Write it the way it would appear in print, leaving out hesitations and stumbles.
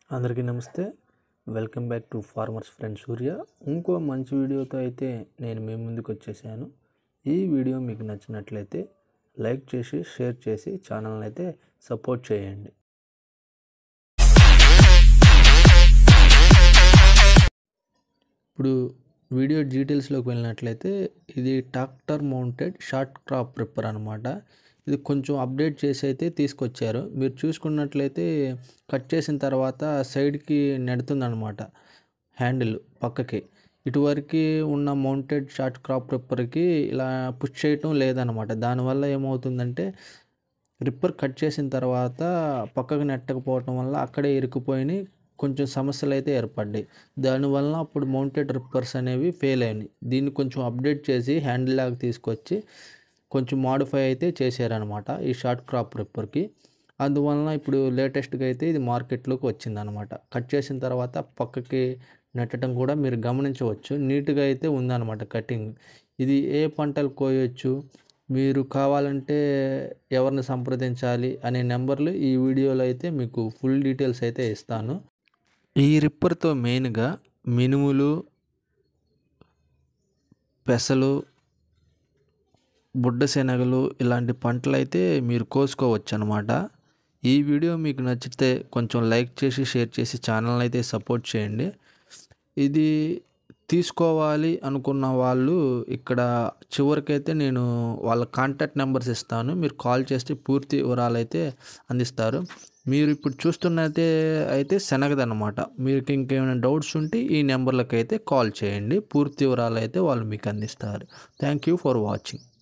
అందరికీ నమస్తే. Welcome back to farmers friend Surya. ఇంకో మంచి వీడియోతో అయితే నేను మీ ముందుకు వచ్చేసాను. ఈ వీడియో మీకు నచ్చినట్లయితే లైక్ చేసి షేర్ చేసి ఛానల్ని అయితే సపోర్ట్ చేయండి. ఇప్పుడు వీడియో డీటెయిల్స్లోకి వెళ్ళినట్లయితే ఇది tractor mounted short crop reaper అనమాట. ఇది కొంచెం అప్డేట్ చేసి అయితే తీసుకొచ్చారు. మీరు చూసుకున్నట్లయితే కట్ చేసిన తర్వాత సైడ్కి నెడుతుందనమాట హ్యాండిల్ పక్కకి. ఇటువరకు ఉన్న మౌంటెడ్ షార్ట్ క్రాప్ రిప్పర్కి ఇలా పుష్ చేయటం లేదనమాట. దానివల్ల ఏమవుతుందంటే రిప్పర్ కట్ చేసిన తర్వాత పక్కకు నెట్టకపోవటం వల్ల అక్కడే ఇరుక్కుపోయి కొంచెం సమస్యలు అయితే ఏర్పడ్డాయి. దానివల్ల అప్పుడు మౌంటెడ్ రిప్పర్స్ అనేవి ఫెయిల్ అయినాయి. దీన్ని కొంచెం అప్డేట్ చేసి హ్యాండిల్ లాగా తీసుకొచ్చి కొంచెం మాడిఫై అయితే చేశారనమాట ఈ షార్ట్ క్రాప్ రిప్పర్కి. అందువలన ఇప్పుడు లేటెస్ట్గా అయితే ఇది మార్కెట్లోకి వచ్చిందనమాట. కట్ చేసిన తర్వాత పక్కకి నెట్టడం కూడా మీరు గమనించవచ్చు. నీట్గా అయితే ఉందన్నమాట కటింగ్. ఇది ఏ పంటలు కోయొచ్చు, మీరు కావాలంటే ఎవరిని సంప్రదించాలి అనే నెంబర్లు ఈ వీడియోలో అయితే మీకు ఫుల్ డీటెయిల్స్ అయితే ఇస్తాను. ఈ రిప్పర్తో మెయిన్గా మినుములు, పెసలు, బుడ్డ శనగలు ఇలాంటి పంటలు అయితే మీరు కోసుకోవచ్చు అనమాట. ఈ వీడియో మీకు నచ్చితే కొంచెం లైక్ చేసి షేర్ చేసి ఛానల్ని అయితే సపోర్ట్ చేయండి. ఇది తీసుకోవాలి అనుకున్న వాళ్ళు ఇక్కడ చివరికైతే నేను వాళ్ళ కాంటాక్ట్ నెంబర్స్ ఇస్తాను. మీరు కాల్ చేస్తే పూర్తి వివరాలు అయితే అందిస్తారు. మీరు ఇప్పుడు చూస్తున్నైతే శనగదన్నమాట. మీకు ఇంకేమైనా డౌట్స్ ఉంటే ఈ నెంబర్లకు అయితే కాల్ చేయండి. పూర్తి వివరాలు అయితే వాళ్ళు మీకు అందిస్తారు. Thank you for watching.